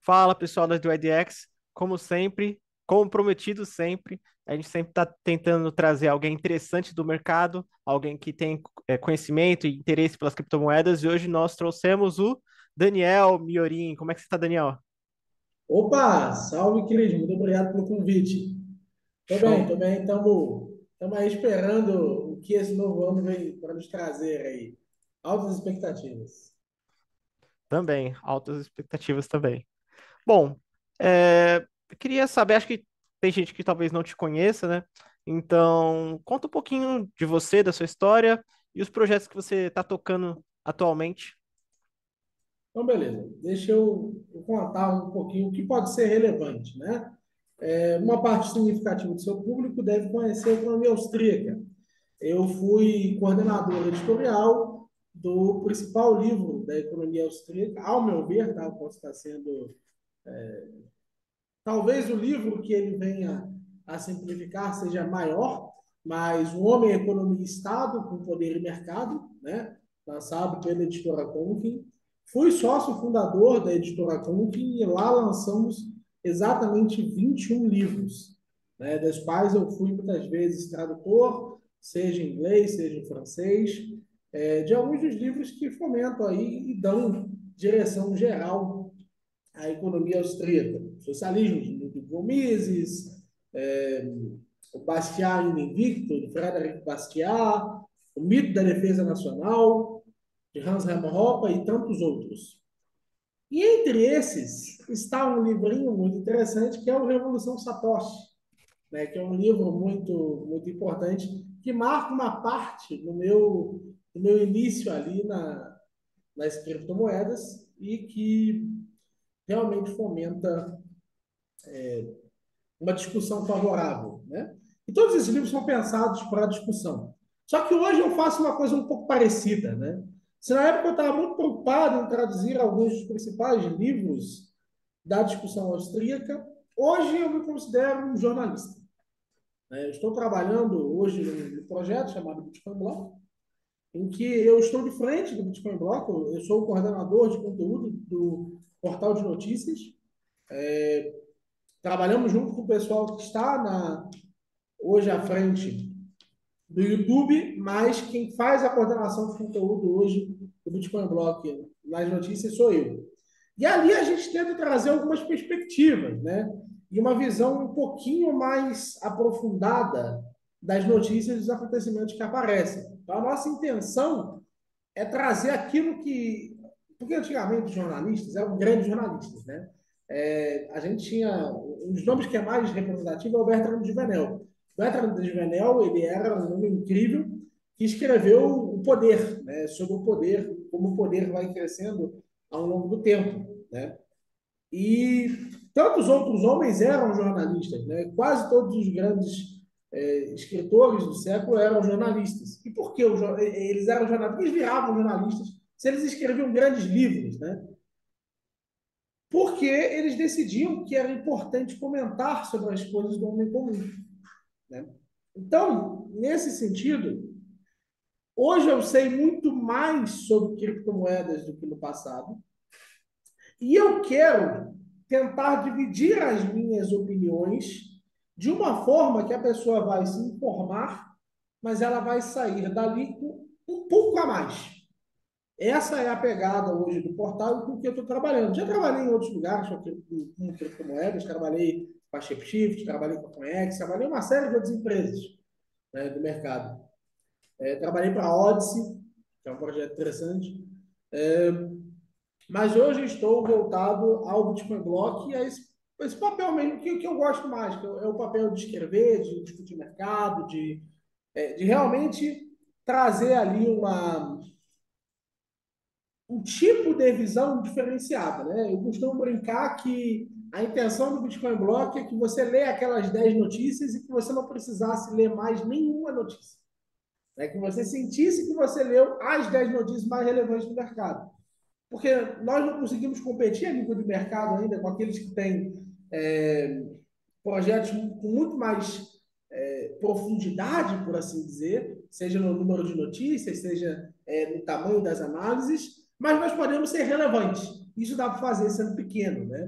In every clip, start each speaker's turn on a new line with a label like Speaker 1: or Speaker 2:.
Speaker 1: Fala pessoal da do IDX, como sempre, como prometido sempre, a gente sempre está tentando trazer alguém interessante do mercado, alguém que tem conhecimento e interesse pelas criptomoedas, e hoje nós trouxemos o Daniel Miorin. Como é que você está, Daniel?
Speaker 2: Opa, salve, Cris. Muito obrigado pelo convite. Tô bem,
Speaker 1: Show.
Speaker 2: tô bem. Estamos aí esperando o que esse novo ano vem para nos trazer aí. Altas expectativas.
Speaker 1: Também, altas expectativas também. Bom, eu queria saber, acho que tem gente que talvez não te conheça, né? Então, conta um pouquinho de você, da sua história e os projetos que você está tocando atualmente.
Speaker 2: Então, beleza. Deixa eu contar um pouquinho o que pode ser relevante, né? Uma parte significativa do seu público deve conhecer a economia austríaca. Eu fui coordenador editorial do principal livro da economia austríaca, ao meu ver, tá? Posso estar sendo talvez o livro que ele venha a simplificar seja maior, mas O Homem, Economia e Estado, com Poder e Mercado, né? Lançado pela editora Conklin. Fui sócio fundador da editora Conklin e lá lançamos exatamente 21 livros, né? Das quais eu fui muitas vezes tradutor, seja em inglês, seja em francês, de alguns dos livros que fomentam aí e dão direção geral a economia austríaca, socialismo de Ludwig Mises, é, o Bastiat Invicto, de Frederic Bastiat, o mito da defesa nacional, de Hans Hermann Hoppe e tantos outros. E entre esses está um livrinho muito interessante que é o Revolução Satoshi, né, que é um livro muito importante que marca uma parte do meu início ali nas criptomoedas e que realmente fomenta uma discussão favorável, né? E todos esses livros são pensados para a discussão. Só que hoje eu faço uma coisa um pouco parecida, né? Se na época eu estava muito preocupado em traduzir alguns dos principais livros da discussão austríaca, hoje eu me considero um jornalista, né? Eu estou trabalhando hoje num projeto chamado Bitcoin Block, em que eu estou de frente do Bitcoin Block, eu sou o coordenador de conteúdo do portal de notícias. Trabalhamos junto com o pessoal que está hoje à frente do YouTube, mas quem faz a coordenação de conteúdo hoje do Bitcoin Block nas notícias sou eu. E ali a gente tenta trazer algumas perspectivas, né? E uma visão um pouquinho mais aprofundada das notícias e dos acontecimentos que aparecem. Então, a nossa intenção é trazer aquilo que. Porque antigamente os jornalistas eram grandes jornalistas, né? A gente tinha. Um dos nomes que é mais representativo é o Bertrand de Venel. O Bertrand de Venel, ele era um homem incrível que escreveu O Poder, né? Sobre o poder, como o poder vai crescendo ao longo do tempo, né? E tantos outros homens eram jornalistas, né? Quase todos os grandes escritores do século eram jornalistas. E por que eles eram jornalistas? Eles viravam jornalistas se eles escreviam grandes livros, né? Porque eles decidiam que era importante comentar sobre as coisas do homem comum, né? Então, nesse sentido, hoje eu sei muito mais sobre criptomoedas do que no passado. E eu quero tentar dividir as minhas opiniões de uma forma que a pessoa vai se informar, mas ela vai sair dali com um pouco a mais. Essa é a pegada hoje do portal e com que eu estou trabalhando. Já trabalhei em outros lugares com criptomoedas, trabalhei com a ShapeShift, trabalhei com a Coinex, trabalhei em uma série de outras empresas, né, do mercado. Trabalhei para a Odyssey, que é um projeto interessante. É, mas hoje estou voltado ao Bitcoin Block e a esse papel mesmo que eu gosto mais, que é o papel de escrever, de discutir mercado, de realmente trazer ali um tipo de visão diferenciada, né? Eu costumo brincar que a intenção do Bitcoin Block é que você lê aquelas 10 notícias e que você não precisasse ler mais nenhuma notícia. Né? Que você sentisse que você leu as 10 notícias mais relevantes do mercado. Porque nós não conseguimos competir a nível de mercado ainda com aqueles que têm projetos com muito mais profundidade, por assim dizer, seja no número de notícias, seja no tamanho das análises, mas nós podemos ser relevantes. Isso dá para fazer sendo pequeno, né?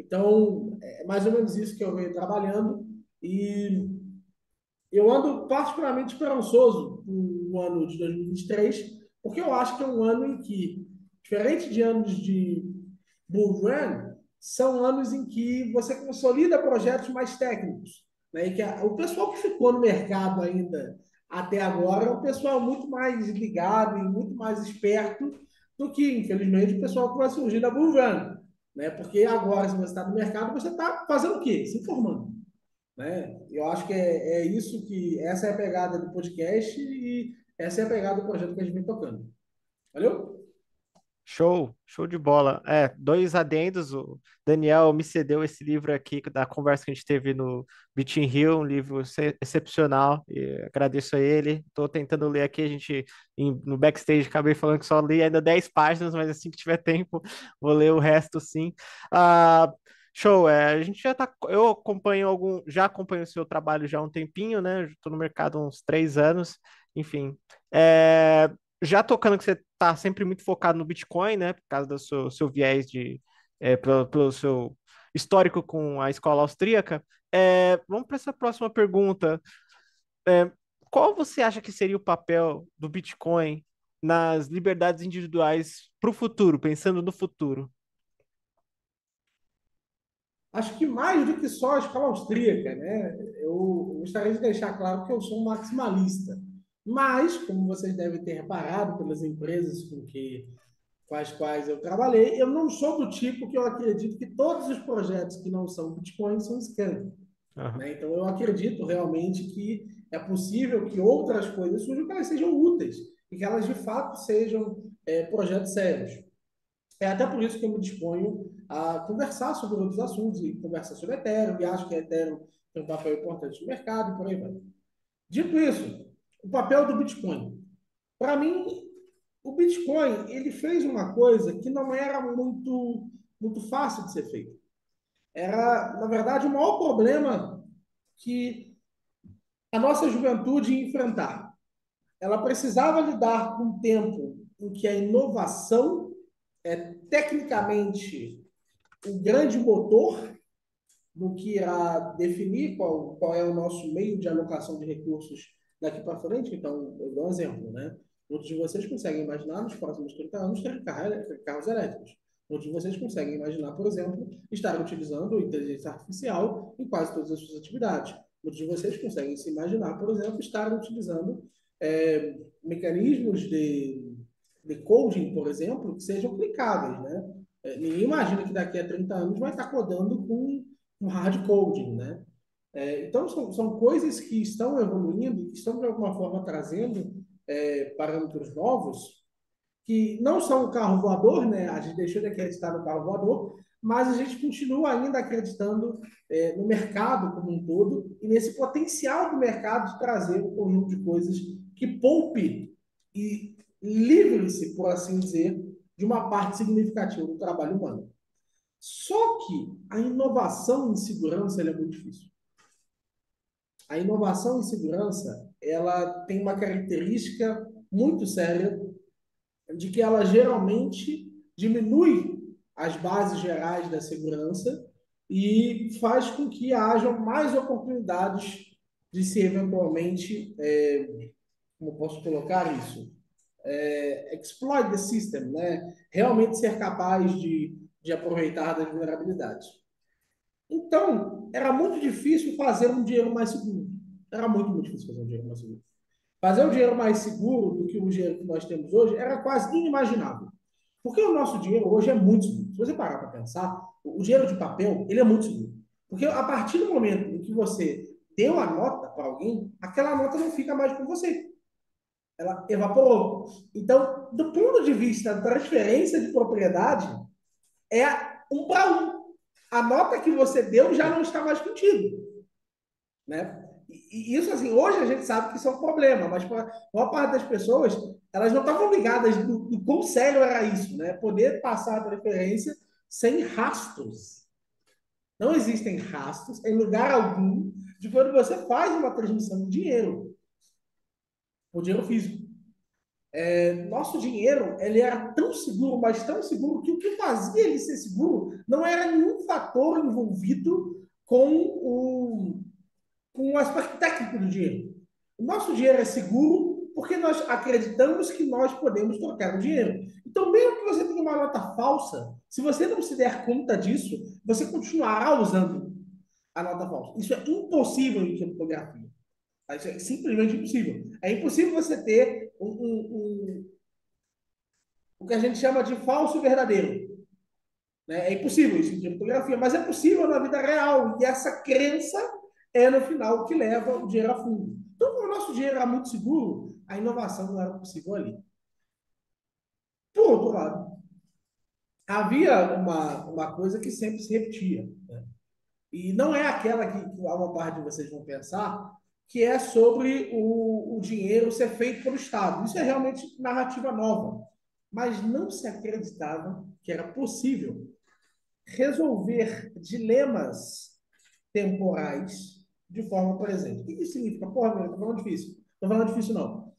Speaker 2: Então, é mais ou menos isso que eu venho trabalhando e eu ando particularmente esperançoso no ano de 2023, porque eu acho que é um ano em que, diferente de anos de Bull Run, são anos em que você consolida projetos mais técnicos, né? E que o pessoal que ficou no mercado ainda até agora é um pessoal muito mais ligado e muito mais esperto do que, infelizmente, o pessoal que vai surgir da Bull Run, né? Porque agora, se você está no mercado, você está fazendo o quê? Se informando, né? Eu acho que é isso que essa é a pegada do podcast e essa é a pegada do projeto que a gente vem tocando. Valeu?
Speaker 1: Show, show de bola. É, dois adendos. O Daniel me cedeu esse livro aqui da conversa que a gente teve no Beach in Rio, um livro excepcional. E agradeço a ele. Estou tentando ler aqui. A gente no backstage acabei falando que só li ainda 10 páginas, mas assim que tiver tempo, vou ler o resto sim. Ah, show. A gente já tá. Eu acompanho já acompanho o seu trabalho já há um tempinho, né? Estou no mercado há uns 3 anos. Enfim. É, já tocando que você está sempre muito focado no Bitcoin, né? Por causa do seu viés pelo seu histórico com a escola austríaca. Vamos para essa próxima pergunta. É, qual você acha que seria o papel do Bitcoin nas liberdades individuais para o futuro, pensando no futuro?
Speaker 2: Acho que mais do que só a escala austríaca, né? Eu gostaria de deixar claro que eu sou um maximalista. Mas, como vocês devem ter reparado pelas empresas com as quais eu trabalhei, eu não sou do tipo que eu acredito que todos os projetos que não são Bitcoin são scam,
Speaker 1: Aham.
Speaker 2: né? Então, eu acredito realmente que é possível que outras coisas surjam que elas sejam úteis e que elas, de fato, sejam projetos sérios. É até por isso que eu me disponho a conversar sobre outros assuntos e conversar sobre Ethereum, e acho que Ethereum tem um papel importante no mercado e por aí vai. Dito isso, o papel do Bitcoin. Para mim, o Bitcoin ele fez uma coisa que não era muito fácil de ser feita. Era, na verdade, o maior problema que a nossa juventude ia enfrentar. Ela precisava lidar com um tempo em que a inovação é tecnicamente o grande motor no que irá definir qual é o nosso meio de alocação de recursos daqui para frente. Então, eu dou um exemplo, né? Muitos de vocês conseguem imaginar nos próximos 30 anos ter carros elétricos. Muitos de vocês conseguem imaginar, por exemplo, estar utilizando inteligência artificial em quase todas as suas atividades. Muitos de vocês conseguem se imaginar, por exemplo, estar utilizando mecanismos de coding, por exemplo, que sejam clicáveis, né? Ninguém imagina que daqui a 30 anos vai estar codando com um hard coding, né? Então, são coisas que estão evoluindo, que estão, de alguma forma, trazendo parâmetros novos, que não são o carro voador, né? A gente deixou de acreditar no carro voador, mas a gente continua ainda acreditando no mercado como um todo e nesse potencial do mercado de trazer um conjunto de coisas que poupe e livre-se, por assim dizer, de uma parte significativa do trabalho humano. Só que a inovação em segurança é muito difícil. A inovação em segurança ela tem uma característica muito séria de que ela geralmente diminui as bases gerais da segurança e faz com que hajam mais oportunidades de se eventualmente, como posso colocar isso, exploit the system, né? Realmente ser capaz de aproveitar das vulnerabilidades. Então, era muito difícil fazer um dinheiro mais seguro. Era muito difícil fazer um dinheiro mais seguro. Fazer um dinheiro mais seguro do que o dinheiro que nós temos hoje era quase inimaginável. Porque o nosso dinheiro hoje é muito seguro. Se você parar para pensar, o dinheiro de papel, ele é muito seguro. Porque a partir do momento em que você deu a nota para alguém, aquela nota não fica mais com você. Ela evaporou. Então, do ponto de vista da transferência de propriedade, é um para um. A nota que você deu já não está mais contigo, né? E isso, assim, hoje a gente sabe que isso é um problema, mas para a maior parte das pessoas, elas não estavam ligadas do quão sério era isso, né? Poder passar a preferência sem rastros. Não existem rastros em lugar algum de quando você faz uma transmissão de dinheiro, ou dinheiro físico. Nosso dinheiro, ele era tão seguro, mas tão seguro, que o que fazia ele ser seguro não era nenhum fator envolvido com o aspecto técnico do dinheiro. O nosso dinheiro é seguro porque nós acreditamos que nós podemos trocar o dinheiro. Então, mesmo que você tenha uma nota falsa, se você não se der conta disso, você continuará usando a nota falsa. Isso é impossível em criptografia. Isso é simplesmente impossível. É impossível você ter o que a gente chama de falso verdadeiro. Né? É impossível isso em criptografia, mas é possível na vida real. E essa crença é, no final, o que leva o dinheiro a fundo. Então, como o nosso dinheiro era muito seguro, a inovação não era possível ali. Por outro lado, havia uma coisa que sempre se repetia. Né? E não é aquela que uma parte de vocês vão pensar, que é sobre o dinheiro ser feito pelo Estado. Isso é realmente narrativa nova. Mas não se acreditava que era possível resolver dilemas temporais de forma presente. O que isso significa? Porra, meu, tô falando difícil. Tô falando difícil, não.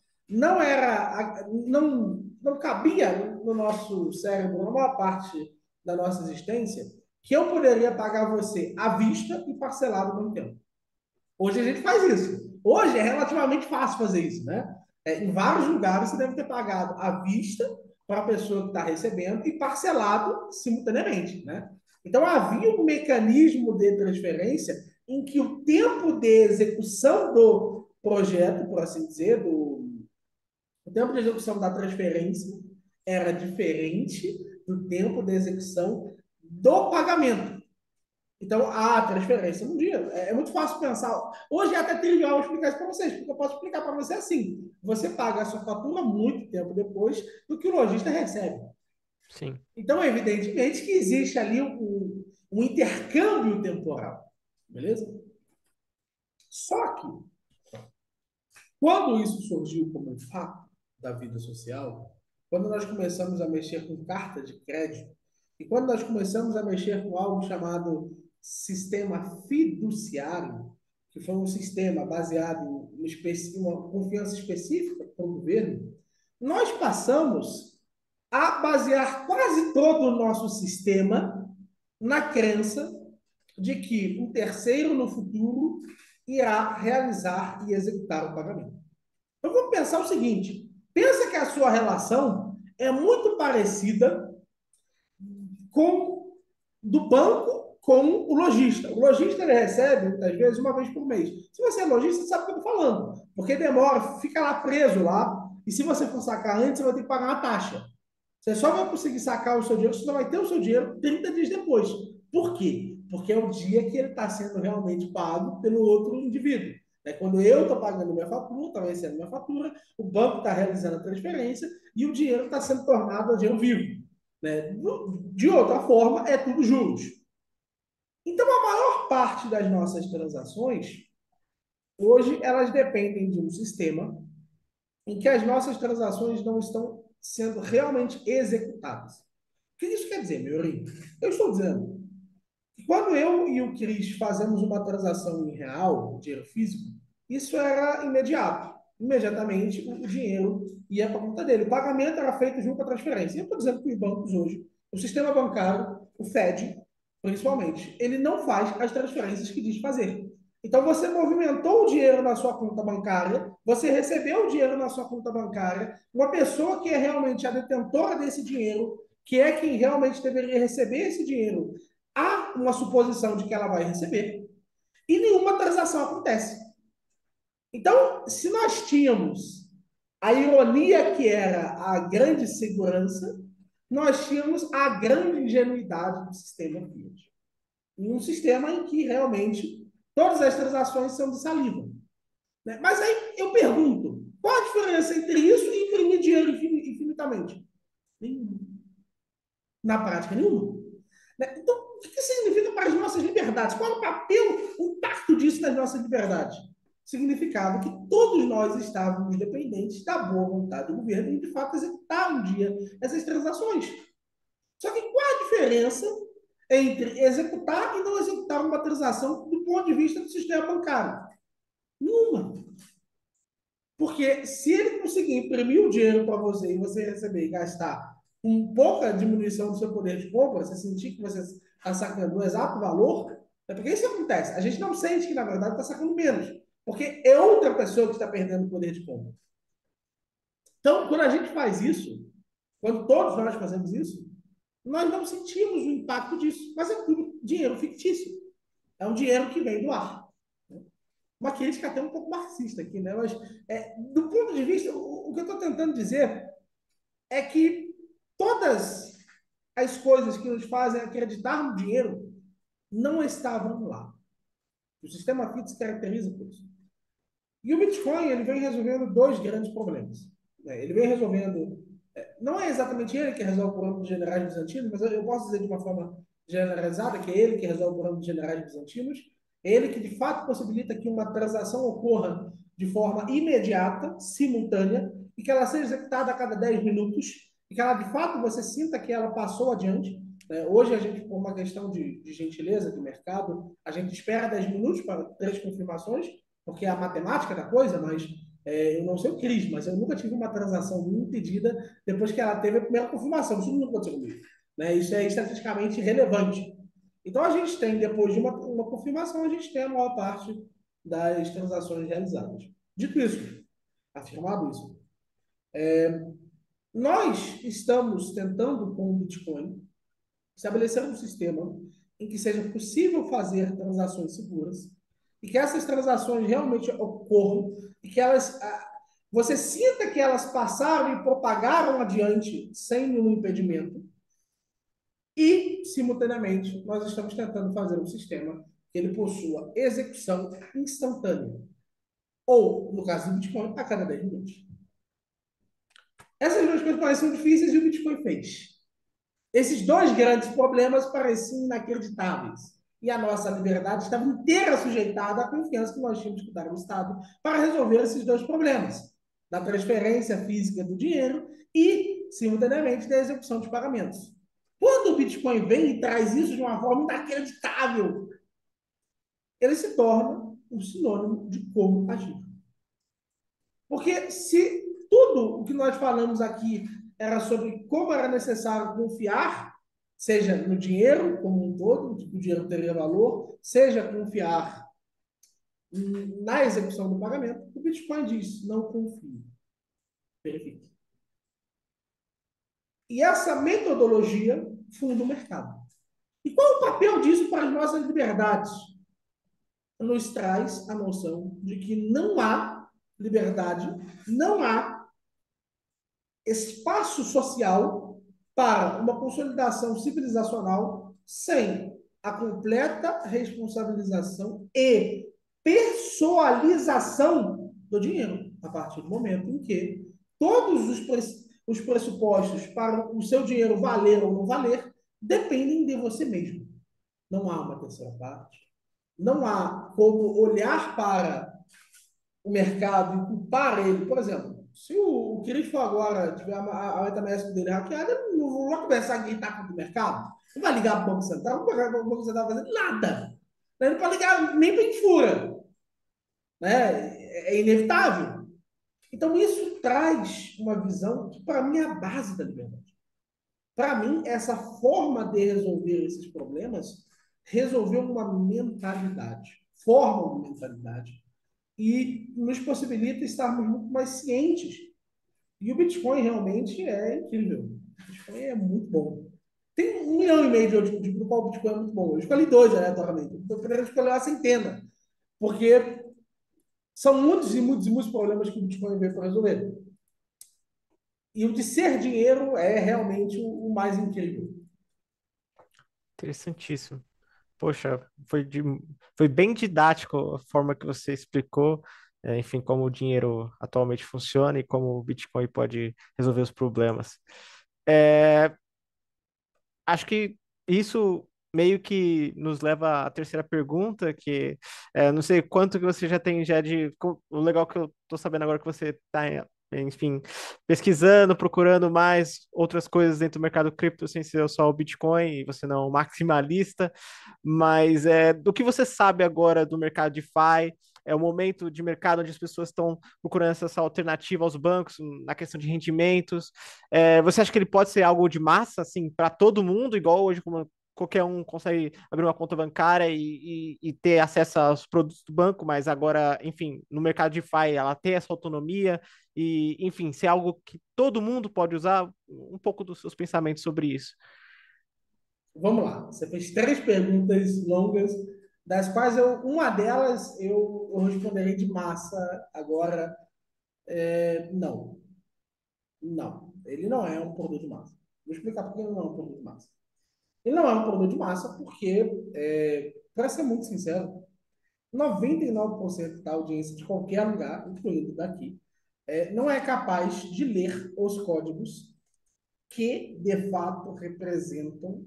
Speaker 2: Não cabia no nosso cérebro, na maior parte da nossa existência, que eu poderia pagar você à vista e parcelado no tempo. Hoje a gente faz isso. Hoje é relativamente fácil fazer isso, né? Em vários lugares você deve ter pagado à vista para a pessoa que está recebendo e parcelado simultaneamente, né? Então havia um mecanismo de transferência em que o tempo de execução do projeto, por assim dizer, o tempo de execução da transferência era diferente do tempo de execução do pagamento. Então, a transferência num dia. É muito fácil pensar. Hoje é até trivial explicar isso para vocês, porque eu posso explicar para você assim. Você paga a sua fatura muito tempo depois do que o lojista recebe.
Speaker 1: Sim.
Speaker 2: Então, evidentemente que existe ali um intercâmbio temporal. Beleza? Só que, quando isso surgiu como um fato da vida social, quando nós começamos a mexer com carta de crédito, e quando nós começamos a mexer com algo chamado sistema fiduciário, que foi um sistema baseado em uma confiança específica para o governo, nós passamos a basear quase todo o nosso sistema na crença de que um terceiro no futuro irá realizar e executar o pagamento. Então vamos pensar o seguinte: pensa que a sua relação é muito parecida com do banco com o lojista. O lojista ele recebe, muitas vezes, uma vez por mês. Se você é lojista, você sabe o que eu estou falando. Porque demora, fica lá preso lá, e se você for sacar antes, você vai ter que pagar uma taxa. Você só vai conseguir sacar o seu dinheiro, você só vai ter o seu dinheiro 30 dias depois. Por quê? Porque é o dia que ele está sendo realmente pago pelo outro indivíduo. Quando eu estou pagando minha fatura, está vencendo minha fatura, o banco está realizando a transferência e o dinheiro está sendo tornado a dinheiro vivo. Né? De outra forma, é tudo juros. Então, a maior parte das nossas transações, hoje, elas dependem de um sistema em que as nossas transações não estão sendo realmente executadas. O que isso quer dizer, meu amigo? Eu estou dizendo que quando eu e o Cris fazemos uma transação em real, dinheiro físico, isso era imediato. Imediatamente o dinheiro ia para a conta dele. O pagamento era feito junto à transferência. E eu estou dizendo que os bancos hoje, o sistema bancário, o Fed, principalmente, ele não faz as transferências que diz fazer. Então você movimentou o dinheiro na sua conta bancária, você recebeu o dinheiro na sua conta bancária, uma pessoa que é realmente a detentora desse dinheiro, que é quem realmente deveria receber esse dinheiro, há uma suposição de que ela vai receber e nenhuma transação acontece. Então, se nós tínhamos a ironia que era a grande segurança, nós tínhamos a grande ingenuidade do sistema Fiat. Um sistema em que realmente todas as transações são de saliva. Né? Mas aí eu pergunto, qual a diferença entre isso e imprimir dinheiro infinitamente? Nenhuma. Na prática, nenhuma. Né? Então, o que significa para as nossas liberdades? Qual é o papel, o impacto disso nas nossas liberdades? Significava que todos nós estávamos dependentes da boa vontade do governo e, de fato, executar um dia essas transações. Só que qual a diferença entre executar e não executar uma transação do ponto de vista do sistema bancário? Nenhuma. Porque se ele conseguir imprimir o dinheiro para você e você receber e gastar com pouca diminuição do seu poder de compra, você sentir que você está sacando o exato valor, é porque isso acontece. A gente não sente que, na verdade, está sacando menos. Porque é outra pessoa que está perdendo o poder de compra. Então, quando a gente faz isso, quando todos nós fazemos isso, nós não sentimos o impacto disso. Mas é tudo dinheiro fictício. É um dinheiro que vem do ar. Uma crítica até um pouco marxista aqui, né? Mas, do ponto de vista, o que eu estou tentando dizer é que todas as coisas que nos fazem acreditar no dinheiro não estavam lá. O sistema FIT se caracteriza por isso. E o Bitcoin ele vem resolvendo dois grandes problemas. Ele vem resolvendo. Não é exatamente ele que resolve o problema dos generais bizantinos, mas eu posso dizer de uma forma generalizada que é ele que resolve o problema dos generais bizantinos. É ele que de fato possibilita que uma transação ocorra de forma imediata, simultânea, e que ela seja executada a cada 10 minutos, e que ela de fato você sinta que ela passou adiante. Hoje a gente, por uma questão de gentileza de mercado, a gente espera 10 minutos para 3 confirmações, porque é a matemática da coisa, mas eu não sei o Cris, mas eu nunca tive uma transação impedida depois que ela teve a primeira confirmação. Isso nunca aconteceu comigo. Né? Isso é estatisticamente relevante. Então, a gente tem, depois de uma confirmação, a gente tem a maior parte das transações realizadas. Dito isso, afirmado isso, nós estamos tentando, com o Bitcoin, estabelecer um sistema em que seja possível fazer transações seguras e que essas transações realmente ocorram e que elas você sinta que elas passaram e propagaram adiante sem nenhum impedimento e simultaneamente nós estamos tentando fazer um sistema que ele possua execução instantânea ou no caso do Bitcoin a cada 10 minutos. Essas duas coisas parecem difíceis e o Bitcoin fez. Esses dois grandes problemas pareciam inacreditáveis. E a nossa liberdade estava inteira sujeitada à confiança que nós tínhamos que dar ao Estado para resolver esses dois problemas, da transferência física do dinheiro e, simultaneamente, da execução de pagamentos. Quando o Bitcoin vem e traz isso de uma forma inacreditável, ele se torna um sinônimo de como agir. Porque se tudo o que nós falamos aqui era sobre como era necessário confiar, seja no dinheiro como um todo, que o dinheiro teria valor, seja confiar na execução do pagamento, o Bitcoin diz: não confie, verifique. E essa metodologia funda o mercado. E qual é o papel disso para as nossas liberdades? Nos traz a noção de que não há liberdade, não há espaço social para uma consolidação civilizacional sem a completa responsabilização e pessoalização do dinheiro, a partir do momento em que todos os pressupostos para o seu dinheiro valer ou não valer dependem de você mesmo. Não há uma terceira parte, não há como olhar para o mercado e culpar ele. Por exemplo, se o Cris agora tiver a MetaMask dele hackeada, ele não vai começar a gritar contra o mercado. Não vai ligar para o Banco Central, não vai o Banco Central fazendo nada. Não pode ligar nem para fura. Né? É inevitável. Então, isso traz uma visão que, para mim, é a base da liberdade. Para mim, essa forma de resolver esses problemas resolveu uma mentalidade, forma uma mentalidade e nos possibilita estarmos muito mais cientes. E o Bitcoin realmente é incrível. O Bitcoin é muito bom. Tem 1,5 milhão de qual o Bitcoin é muito bom. Eu escolhi dois aleatoriamente. Eu poderia escolher uma centena. Porque são muitos e muitos e muitos problemas que o Bitcoin veio para resolver. E o de ser dinheiro é realmente o mais incrível.
Speaker 1: Interessantíssimo. Poxa, foi bem didático a forma que você explicou, enfim, como o dinheiro atualmente funciona e como o Bitcoin pode resolver os problemas. É, acho que isso meio que nos leva à terceira pergunta, que não sei quanto que você já tem já de... O legal que eu tô sabendo agora que você está, enfim, pesquisando, procurando mais outras coisas dentro do mercado cripto, sem ser só o Bitcoin, e você não é um maximalista, mas do que você sabe agora do mercado DeFi, é o momento de mercado onde as pessoas estão procurando essa alternativa aos bancos na questão de rendimentos. Você acha que ele pode ser algo de massa, assim, para todo mundo, igual hoje, como qualquer um consegue abrir uma conta bancária e ter acesso aos produtos do banco, mas agora, enfim, no mercado de DeFi ela tem essa autonomia e, enfim, ser algo que todo mundo pode usar? Um pouco dos seus pensamentos sobre isso.
Speaker 2: Vamos lá. Você fez três perguntas longas, das quais uma delas eu responderei de massa agora. Não, não. Ele não é um produto de massa. Vou explicar por que ele não é um produto de massa. Ele não é um produto de massa porque, para ser muito sincero, 99% da audiência de qualquer lugar, incluindo daqui, não é capaz de ler os códigos que, de fato, representam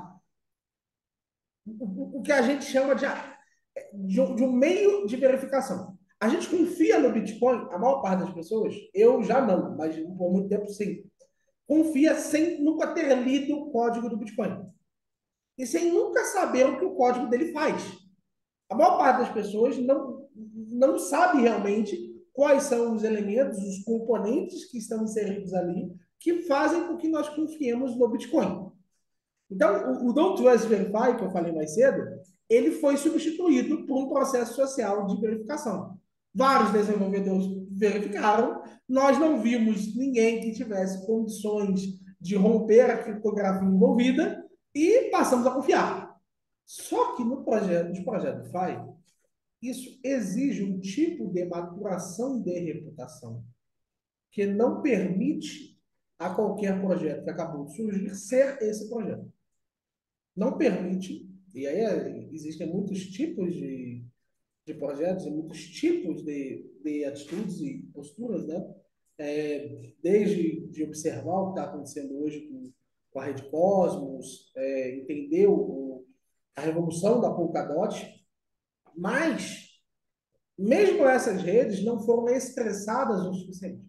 Speaker 2: o que a gente chama de um meio de verificação. A gente confia no Bitcoin, a maior parte das pessoas, eu já não, mas por muito tempo sim, confia sem nunca ter lido o código do Bitcoin. E sem nunca saber o que o código dele faz. A maior parte das pessoas não sabe realmente quais são os elementos, os componentes que estão inseridos ali, que fazem com que nós confiemos no Bitcoin. Então, o Don't Trust Verify, que eu falei mais cedo, ele foi substituído por um processo social de verificação. Vários desenvolvedores verificaram, nós não vimos ninguém que tivesse condições de romper a criptografia envolvida e passamos a confiar. Só que no projeto, nos projetos DeFi, isso exige um tipo de maturação de reputação que não permite a qualquer projeto que acabou de surgir ser esse projeto. Não permite, e aí existem muitos tipos de projetos e muitos tipos de atitudes e posturas, né? Desde de observar o que está acontecendo hoje com a Rede Cosmos, entender a revolução da Polkadot, mas mesmo essas redes não foram estressadas o suficiente.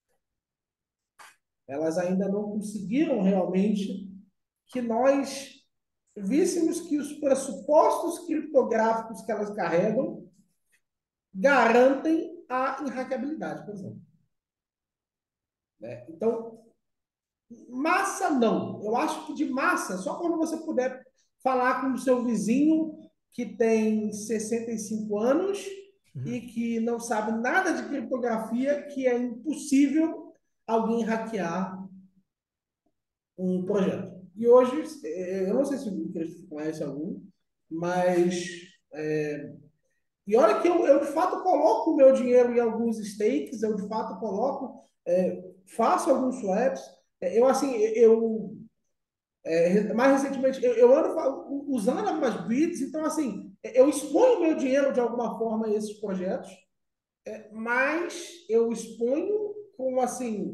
Speaker 2: Elas ainda não conseguiram realmente que nós víssemos que os pressupostos criptográficos que elas carregam garantem a inhackeabilidade, por exemplo. Né? Então, massa não. Eu acho que de massa, só quando você puder falar com o seu vizinho que tem 65 anos e
Speaker 1: Uhum.
Speaker 2: que não sabe nada de criptografia, que é impossível alguém hackear um projeto. E hoje, eu não sei se o Cristo conhece algum, mas. E olha que eu de fato coloco o meu dinheiro em alguns stakes, eu de fato coloco, faço alguns swaps. Eu, assim, mais recentemente, eu ando usando algumas bits, então, assim, eu exponho o meu dinheiro de alguma forma a esses projetos, mas eu exponho com, assim,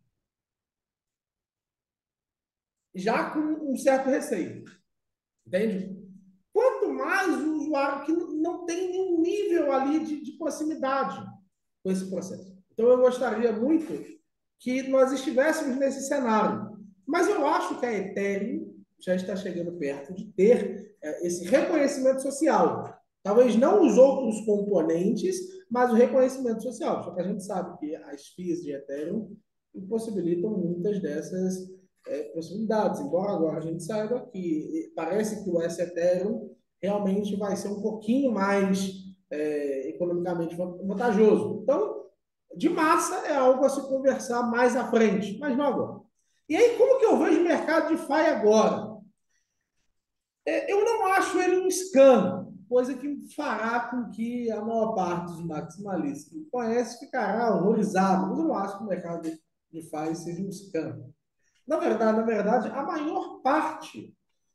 Speaker 2: já com um certo receio, entende? Quanto mais o usuário que não tem nenhum nível ali de proximidade com esse processo. Então, eu gostaria muito que nós estivéssemos nesse cenário. Mas eu acho que a Ethereum já está chegando perto de ter esse reconhecimento social. Talvez não os outros componentes, mas o reconhecimento social. Só que a gente sabe que as FIIs de Ethereum impossibilitam muitas dessas possibilidades. Embora agora a gente saiba que parece que o S-Ethereum realmente vai ser um pouquinho mais economicamente vantajoso. Então, de massa é algo a se conversar mais à frente, mas não agora. E aí, como que eu vejo o mercado de FI agora? Eu não acho ele um scam, coisa que fará com que a maior parte dos maximalistas que conhece ficará horrorizado, mas eu não acho que o mercado de FI seja um scam. Na verdade, a maior parte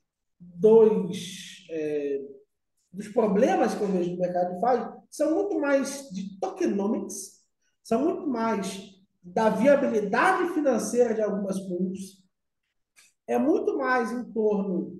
Speaker 2: dos problemas que eu vejo no mercado de DeFi são muito mais de tokenomics, são muito mais da viabilidade financeira de algumas pools, é muito mais em torno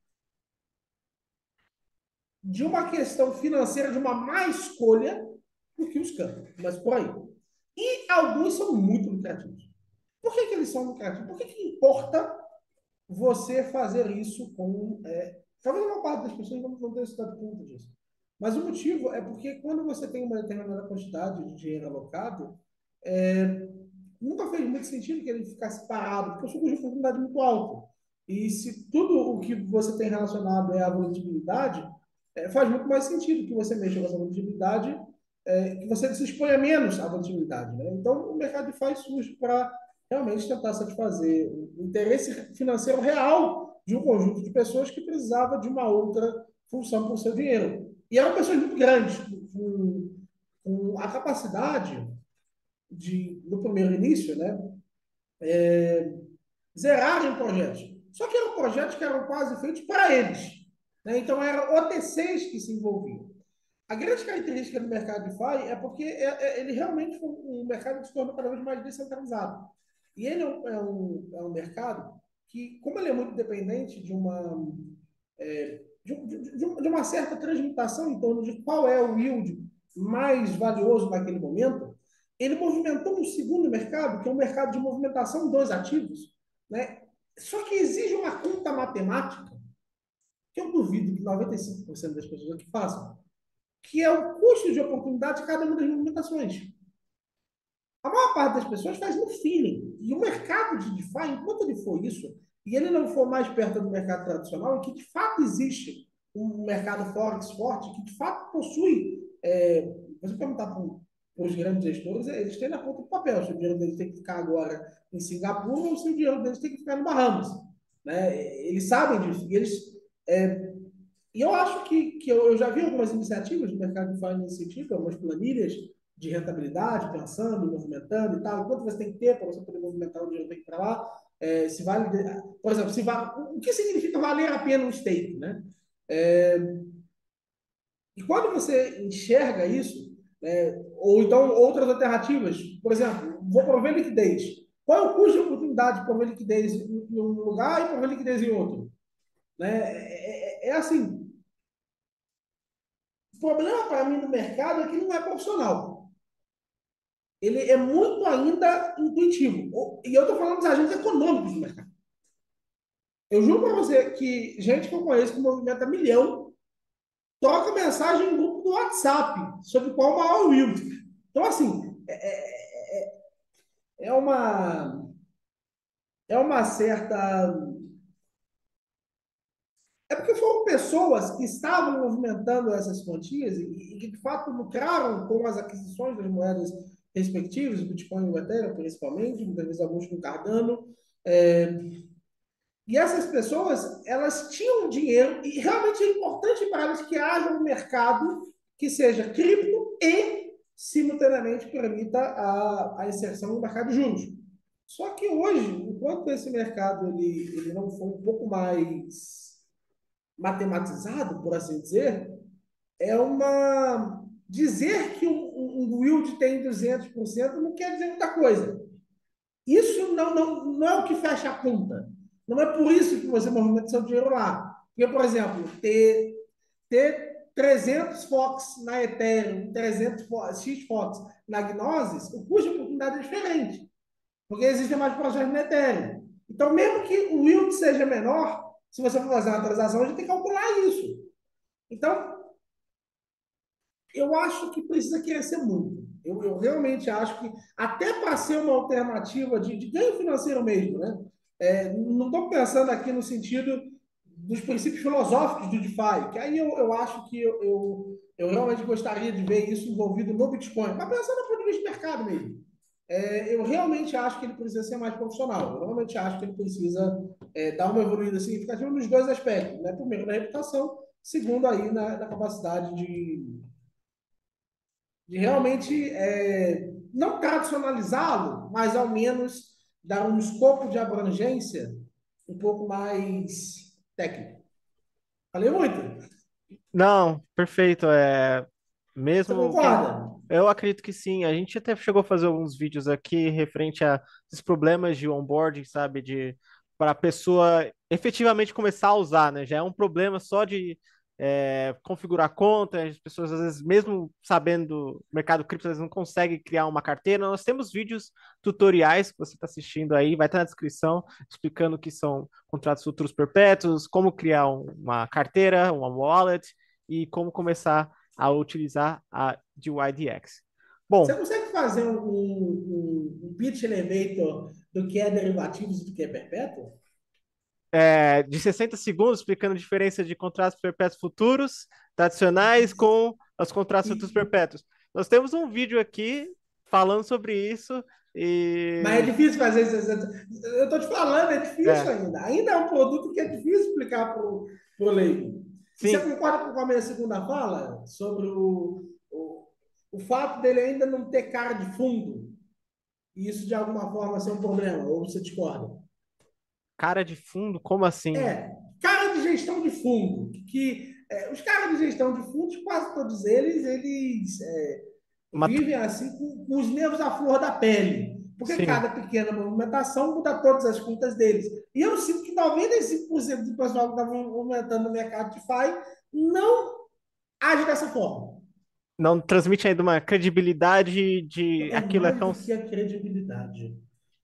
Speaker 2: de uma questão financeira, de uma má escolha, do que os campos, mas por aí. E alguns são muito lucrativos. Por que eles são lucrativos? Por que importa você fazer isso com. Talvez uma parte das pessoas não tenha se dado conta disso. Mas o motivo é porque quando você tem uma determinada quantidade de dinheiro alocado, nunca fez muito sentido que ele ficasse parado, porque o custo de oportunidade é muito alto. E se tudo o que você tem relacionado é a volatilidade, faz muito mais sentido que você mexa com essa volatilidade, que você se exponha menos à volatilidade. Né? Então, o mercado de faz surge para realmente tentar satisfazer o interesse financeiro real de um conjunto de pessoas que precisava de uma outra função para o seu dinheiro. E eram pessoas muito grandes, com a capacidade no primeiro início, né, zerarem projetos. Só que eram projetos que eram quase feitos para eles. Né? Então, eram OTCs que se envolviam. A grande característica do mercado de DeFi é porque ele realmente foi um mercado que se tornou cada vez mais descentralizado. E ele é um mercado que, como ele é muito dependente de uma certa transmutação em torno de qual é o yield mais valioso naquele momento, ele movimentou um segundo mercado, que é um mercado de movimentação dos ativos, né? Só que exige uma conta matemática, que eu duvido que 95% das pessoas aqui façam, que é o custo de oportunidade de cada uma das movimentações. A maior parte das pessoas faz no feeling. E o mercado de DeFi, enquanto ele for isso, e ele não for mais perto do mercado tradicional, e que de fato existe um mercado Forex forte, que de fato possui. Você perguntar para os grandes gestores, eles têm na ponta do papel se o dinheiro deles tem que ficar agora em Singapura ou se o dinheiro deles tem que ficar no Bahamas. Né? Eles sabem disso. E eu acho que eu já vi algumas iniciativas do mercado de finance nesse sentido, algumas planilhas de rentabilidade, pensando, movimentando e tal. Quanto você tem que ter para você poder movimentar o dinheiro que tem que ir para lá? Se vale, por exemplo, o que significa valer a pena um stake, né? É, e quando você enxerga isso, ou então outras alternativas, por exemplo, vou prover liquidez. Qual é o custo de oportunidade de prover liquidez em um lugar e prover liquidez em outro? Né? É assim, o problema para mim no mercado é que não é profissional. Ele é muito ainda intuitivo. E eu estou falando dos agentes econômicos do mercado. Eu juro para você que gente que eu conheço que movimenta milhão troca mensagem em grupo do WhatsApp sobre qual o maior yield. Então, assim, é uma, é uma certa. É porque foram pessoas que estavam movimentando essas quantias e que, de fato, lucraram com as aquisições das moedas respectivas, o Bitcoin e o Ethereum, principalmente, muitas vezes alguns com Cardano. É, e essas pessoas, elas tinham dinheiro e realmente é importante para elas que haja um mercado que seja cripto e, simultaneamente, permita a inserção no mercado de juros. Só que hoje, enquanto esse mercado ele não for um pouco mais matematizado, por assim dizer, é uma. Dizer que um yield tem 200% não quer dizer muita coisa. Isso não é o que fecha a conta. Não é por isso que você movimenta seu dinheiro lá. Porque, por exemplo, ter 300 FOX na Ethereum, 300 X FOX na Gnosis, o custo de oportunidade é diferente. Porque existem mais projetos na Ethereum. Então, mesmo que o yield seja menor, se você for fazer uma transação, a gente tem que calcular isso. Então, eu acho que precisa crescer muito. Eu realmente acho que, até para ser uma alternativa de ganho financeiro mesmo, né? Não estou pensando aqui no sentido dos princípios filosóficos do DeFi, que aí eu acho que eu realmente gostaria de ver isso envolvido no Bitcoin, mas pensando no ponto de vista de mercado mesmo. Eu realmente acho que ele precisa ser mais profissional. Eu realmente acho que ele precisa dar uma evoluída significativa nos dois aspectos, né? Primeiro, na reputação, segundo, aí, na capacidade de realmente não tradicionalizá-lo, mas ao menos dar um escopo de abrangência um pouco mais técnico. Falei muito.
Speaker 1: Não, perfeito.
Speaker 2: Você
Speaker 1: Mesmo que
Speaker 2: concorda?
Speaker 1: eu acredito que sim. A gente até chegou a fazer alguns vídeos aqui referente a esses problemas de onboarding, sabe, de para a pessoa efetivamente começar a usar, né? Já é um problema só de configurar conta. As pessoas às vezes, mesmo sabendo do mercado cripto, elas não conseguem criar uma carteira. Nós temos vídeos tutoriais que você está assistindo aí, vai estar na descrição, explicando o que são contratos futuros perpétuos, como criar uma carteira, uma wallet e como começar a utilizar a DYDX.
Speaker 2: Você
Speaker 1: Bom,
Speaker 2: consegue fazer um pitch elevator do que é derivativos e do que é perpétuo?
Speaker 1: de 60 segundos explicando a diferença de contratos perpétuos futuros tradicionais com os contratos futuros
Speaker 2: E,
Speaker 1: perpétuos. Nós temos um vídeo aqui falando sobre isso
Speaker 2: mas é
Speaker 1: e
Speaker 2: difícil fazer isso. Eu estou te falando, é difícil
Speaker 1: é,
Speaker 2: ainda. Ainda é um produto que é difícil explicar para o leigo. E você
Speaker 1: sim,
Speaker 2: concorda com a minha segunda fala sobre o fato dele ainda não ter cara de fundo? E isso de alguma forma ser um problema? Ou você discorda?
Speaker 1: cara de fundo, como assim?
Speaker 2: Cara de gestão de fundo. Os caras de gestão de fundos, quase todos eles
Speaker 1: Uma,
Speaker 2: vivem assim com os nervos à flor da pele. Porque
Speaker 1: sim,
Speaker 2: cada pequena movimentação muda todas as contas deles. E eu sinto que 95% do pessoal que está movimentando no mercado de FI não age dessa forma.
Speaker 1: não transmite ainda uma credibilidade de
Speaker 2: É
Speaker 1: aquilo é
Speaker 2: mais
Speaker 1: tão,
Speaker 2: do que a credibilidade.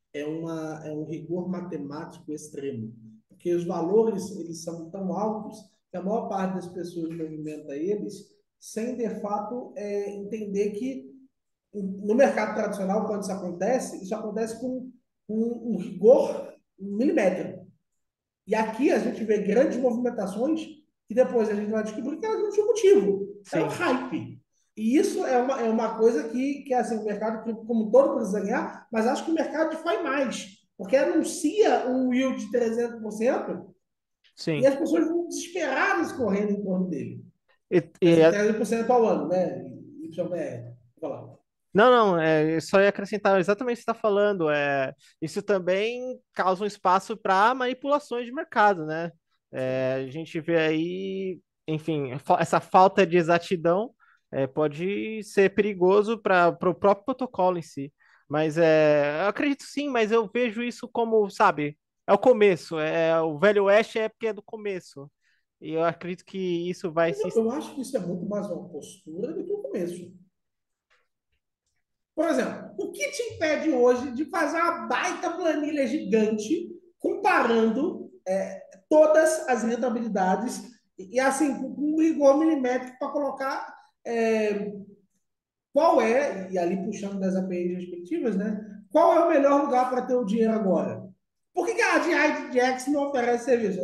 Speaker 2: É um rigor matemático extremo. Porque os valores eles são tão altos que a maior parte das pessoas movimenta eles sem, de fato, entender que no mercado tradicional, quando isso acontece com um rigor milimétrico. E aqui a gente vê grandes movimentações que depois a gente vai descobrir que elas não tinham motivo. Era um
Speaker 1: sim,
Speaker 2: hype. E isso é uma coisa que assim, o mercado como um todo precisa ganhar, mas acho que o mercado faz mais. Porque anuncia um yield de 300% e
Speaker 1: sim.
Speaker 2: as pessoas vão desesperadas correndo em torno dele.
Speaker 1: E,
Speaker 2: Quer dizer,
Speaker 1: e
Speaker 2: 300% ao ano, né? YPR. Vou falar.
Speaker 1: Não, não, eu só ia acrescentar exatamente o que você está falando. Isso também causa um espaço para manipulações de mercado, né? A gente vê aí, enfim, essa falta de exatidão pode ser perigoso para o próprio protocolo em si. Mas eu acredito sim, mas eu vejo isso como, sabe, é o começo, o Velho Oeste é porque é do começo. E eu acredito que isso vai
Speaker 2: Mas
Speaker 1: se.
Speaker 2: eu acho que isso é muito mais uma postura do que o começo. Por exemplo, o que te impede hoje de fazer uma baita planilha gigante comparando todas as rentabilidades assim, com um rigor milimétrico para colocar é, qual é, e ali puxando das APIs respectivas, né? Qual é o melhor lugar para ter o dinheiro agora? Por que a DIDX não oferece serviço?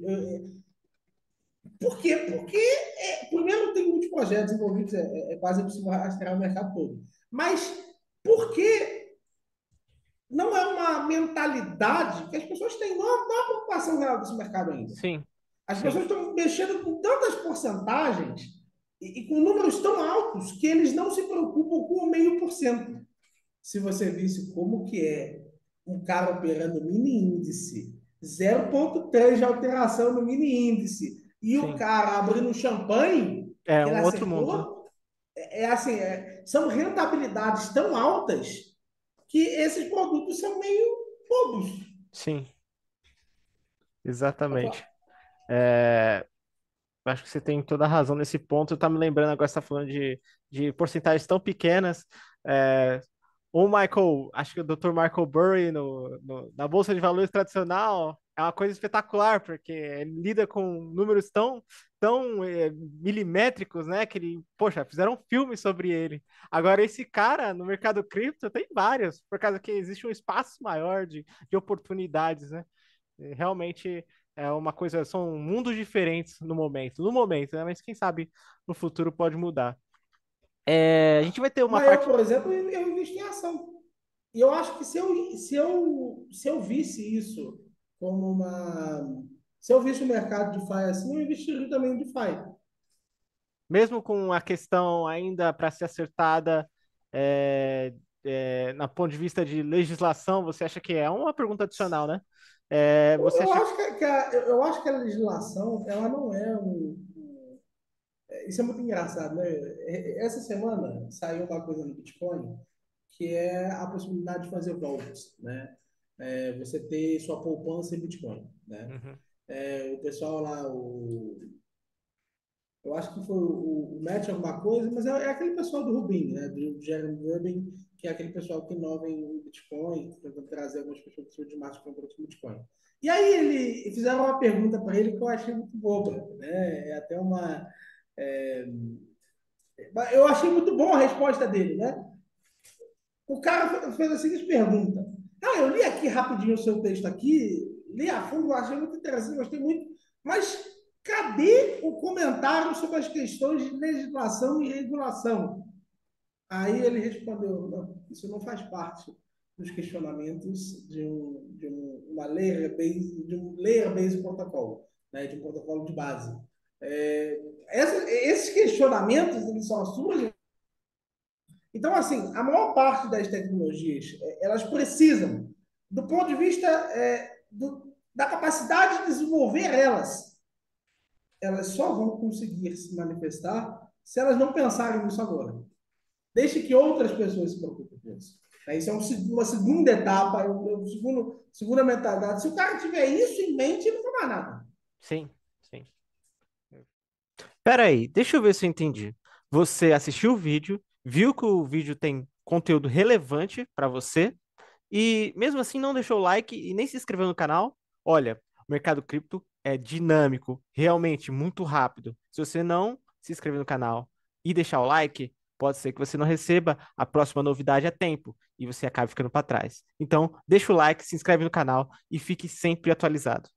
Speaker 2: Por quê? Porque, primeiro, tem muitos projetos envolvidos, é quase impossível rastrear o mercado todo. Mas por que não é uma mentalidade que as pessoas têm? Não há preocupação real desse mercado ainda.
Speaker 1: Sim,
Speaker 2: As
Speaker 1: sim,
Speaker 2: pessoas estão mexendo com tantas porcentagens e com números tão altos que eles não se preocupam com o 0,5%. Se você visse como que é um cara operando mini índice, 0,3 de alteração no mini índice, e o
Speaker 1: sim.
Speaker 2: cara abrindo um champanhe,
Speaker 1: É
Speaker 2: que ele
Speaker 1: um outro mundo, né?
Speaker 2: acertou, assim, são rentabilidades tão altas que esses produtos são meio bobos.
Speaker 1: Sim,
Speaker 2: Pode
Speaker 1: exatamente.
Speaker 2: falar.
Speaker 1: É, acho que você tem toda a razão nesse ponto. Tá me lembrando agora, você tá falando de porcentagens tão pequenas. É, o Michael, acho que o Dr. Michael Burry na Bolsa de Valores tradicional é uma coisa espetacular, porque ele lida com números tão milimétricos, né? Que ele, poxa, fizeram um filme sobre ele. Agora, esse cara no mercado cripto tem vários, por causa que existe um espaço maior de oportunidades, né? Realmente é uma coisa, são mundos diferentes no momento, né? Mas quem sabe no futuro pode mudar. A gente vai ter uma
Speaker 2: Mas eu,
Speaker 1: parte,
Speaker 2: por exemplo, eu invisto em ação. E eu acho que se eu visse isso como uma. Se eu visse o mercado de DeFi assim, eu investiria também em DeFi.
Speaker 1: mesmo com a questão ainda para ser acertada, na ponto de vista de legislação, você acha que é uma pergunta adicional, né? Você
Speaker 2: Eu
Speaker 1: acha
Speaker 2: acho eu acho que a legislação, ela não é isso é muito engraçado, né? Essa semana saiu uma coisa no Bitcoin que é a possibilidade de fazer vaults, né? Você ter sua poupança em Bitcoin, né?
Speaker 1: Uhum,
Speaker 2: O pessoal lá, eu acho que foi o Matt alguma coisa, mas é aquele pessoal do Rubin, né? Do Jeremy Rubin, que é aquele pessoal que inova em Bitcoin, tentando trazer algumas perspectivas de marketing para o Bitcoin. E aí ele fizeram uma pergunta para ele que eu achei muito boba, né? É até uma é, Eu achei muito bom a resposta dele, né? O cara fez a seguinte pergunta. Ah, eu li aqui rapidinho o seu texto aqui, li a fundo, achei muito interessante, gostei muito, mas cadê o comentário sobre as questões de legislação e regulação? Aí ele respondeu, não, isso não faz parte dos questionamentos uma de um layer based protocol, né, de um protocolo de base. Esses questionamentos eles só surgem. Então, assim, a maior parte das tecnologias, elas precisam, do ponto de vista da capacidade de desenvolver elas só vão conseguir se manifestar se elas não pensarem nisso agora. Deixe que outras pessoas se preocupem com isso. Isso é uma segunda etapa, segunda mentalidade. Se o cara tiver isso em mente, ele não faz nada.
Speaker 1: Sim, sim. Pera aí, deixa eu ver se eu entendi. Você assistiu o vídeo, viu que o vídeo tem conteúdo relevante para você e mesmo assim não deixou o like e nem se inscreveu no canal? Olha, o mercado cripto é dinâmico, realmente muito rápido. Se você não se inscrever no canal e deixar o like, pode ser que você não receba a próxima novidade a tempo e você acabe ficando para trás. Então, deixa o like, se inscreve no canal e fique sempre atualizado.